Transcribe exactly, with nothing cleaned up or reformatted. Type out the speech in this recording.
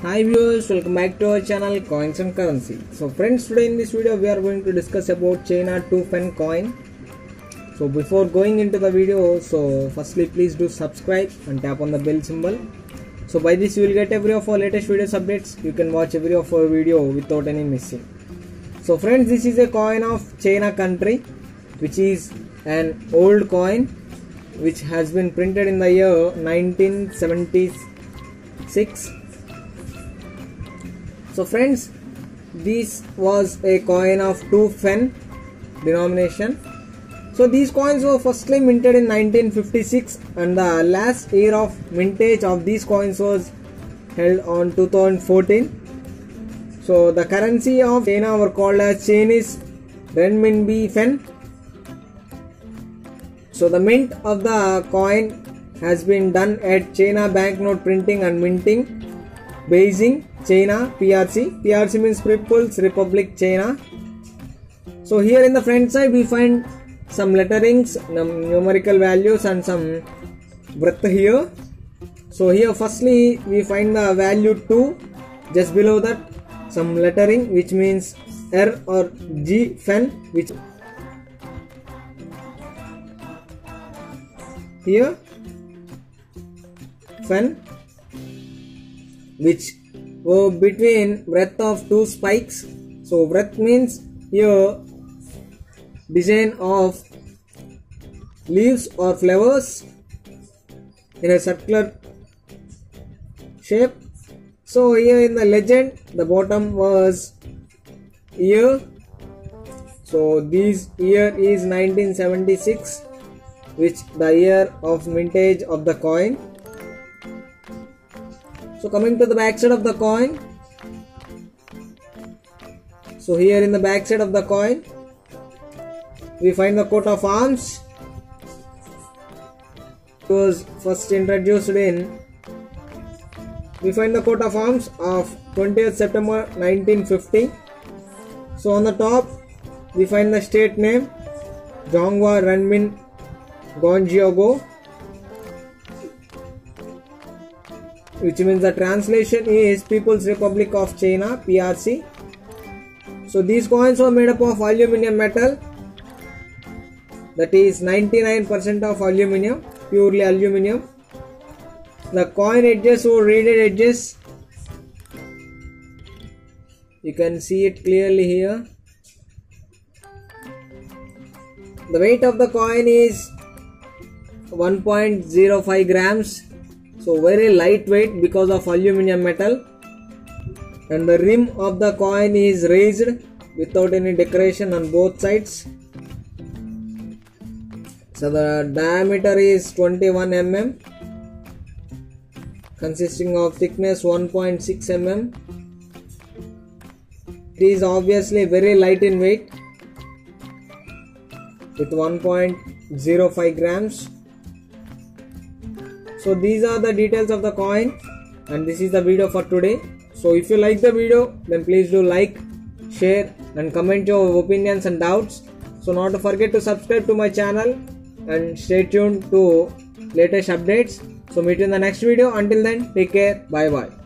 Hi viewers, welcome back to our channel Coins and Currency. So friends, today in this video we are going to discuss about China two fen coin. So before going into the video, so firstly please do subscribe and tap on the bell symbol. So by this you will get every of our latest videos updates. You can watch every of our video without any missing. So friends, this is a coin of China country, which is an old coin which has been printed in the year nineteen seventy-six. So friends, this was a coin of two fen denomination. So these coins were firstly minted in nineteen fifty-six, and the last year of mintage of these coins was held on two thousand fourteen. So the currency of China were called as Chinese renminbi fen. So the mint of the coin has been done at China Banknote Printing and Minting, Beijing, China, P R C. P R C means People's Republic China. So here in the front side we find some letterings, numerical values and some breadth here. So here firstly we find the value two. Just below that some lettering which means R or G fen, which here fen, which were between breadth of two spikes. So breadth means here design of leaves or flowers in a circular shape. So here in the legend the bottom was year. So this year is nineteen seventy-six, which the year of mintage of the coin. So coming to the back side of the coin, so here in the back side of the coin we find the coat of arms. It was first introduced in, we find the coat of arms of twentieth September nineteen fifty. So on the top we find the state name Zhonghua Renmin Gongjiago, which means the translation is People's Republic of China, P R C. So these coins were made up of aluminium metal, that is ninety-nine percent of aluminium, purely aluminium. The coin edges were raided edges. You can see it clearly here. The weight of the coin is one point zero five grams. So very lightweight because of aluminium metal, and the rim of the coin is raised without any decoration on both sides. So the diameter is twenty-one millimeters, consisting of thickness one point six millimeters. It is obviously very light in weight with one point zero five grams. So these are the details of the coin, and this is the video for today. So if you like the video, then please do like, share and comment your opinions and doubts. So not to forget to subscribe to my channel and stay tuned to latest updates. So meet you in the next video. Until then, take care. Bye bye.